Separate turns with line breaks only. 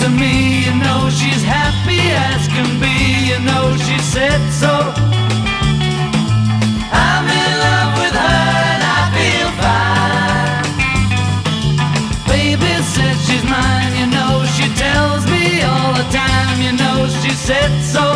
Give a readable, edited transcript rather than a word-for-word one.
to me. You know she's happy as can be. You know she said so. I'm in love with her and I feel fine. Baby says she's mine. You know she tells me all the time. You know she said so.